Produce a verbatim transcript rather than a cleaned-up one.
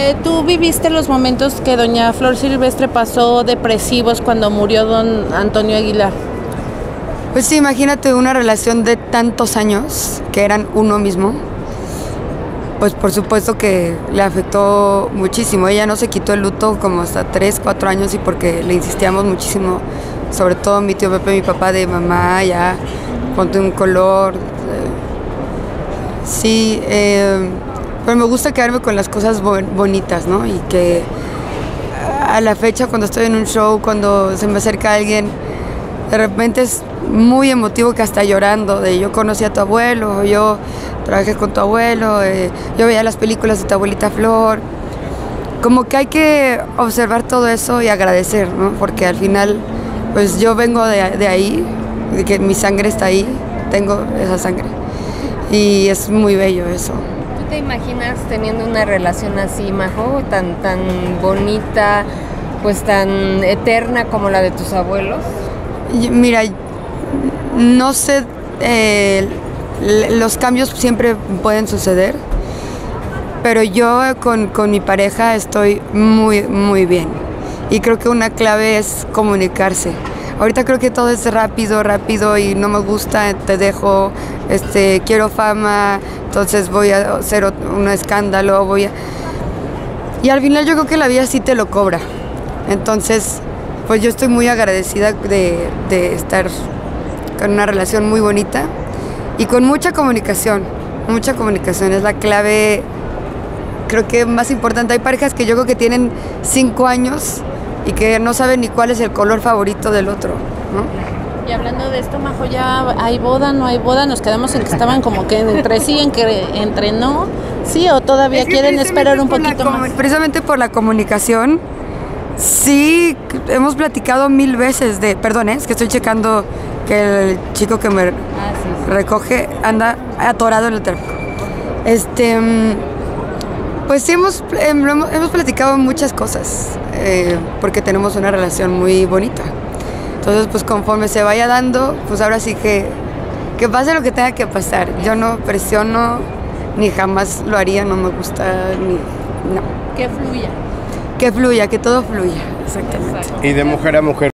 Eh, ¿Tú viviste los momentos que doña Flor Silvestre pasó depresivos cuando murió don Antonio Aguilar? Pues sí, imagínate una relación de tantos años, que eran uno mismo, pues por supuesto que le afectó muchísimo. Ella no se quitó el luto como hasta tres, cuatro años y porque le insistíamos muchísimo, sobre todo mi tío Pepe, mi papá, de mamá, ya, ponte un color. Sí, eh, pero me gusta quedarme con las cosas bon- bonitas, ¿no? Y que a la fecha, cuando estoy en un show, cuando se me acerca alguien, de repente es muy emotivo, que hasta llorando, de yo conocí a tu abuelo, yo trabajé con tu abuelo, eh, yo veía las películas de tu abuelita Flor. Como que hay que observar todo eso y agradecer, ¿no? Porque al final, pues yo vengo de, de ahí, de que mi sangre está ahí, tengo esa sangre. Y es muy bello eso. ¿Tú te imaginas teniendo una relación así, Majo, tan, tan bonita, pues tan eterna como la de tus abuelos? Y, mira, no sé, eh, los cambios siempre pueden suceder, pero yo con, con mi pareja estoy muy, muy bien. Y creo que una clave es comunicarse. Ahorita creo que todo es rápido, rápido y no me gusta, te dejo, este, quiero fama, entonces voy a hacer un escándalo, voy a... Y al final yo creo que la vida sí te lo cobra. Entonces, pues yo estoy muy agradecida de, de estar con una relación muy bonita y con mucha comunicación. Mucha comunicación es la clave, creo que más importante. Hay parejas que yo creo que tienen cinco años y que no saben ni cuál es el color favorito del otro, ¿no? Y hablando de esto, Majo, ¿ya hay boda, no hay boda? Nos quedamos en que estaban como que entre sí, en que entre no, sí, o todavía es que quieren esperar un poquito más. Precisamente por la comunicación, sí, hemos platicado mil veces de, perdón, ¿eh? Es que estoy checando que el chico que me ah, sí, sí. recoge anda atorado en el tráfico. Este... Pues sí, hemos, hemos, hemos platicado muchas cosas, eh, porque tenemos una relación muy bonita. Entonces, pues conforme se vaya dando, pues ahora sí que, que pase lo que tenga que pasar. Yo no presiono, ni jamás lo haría, no me gusta, ni... no. Que fluya. Que fluya, que todo fluya, exactamente. Y de mujer a mujer.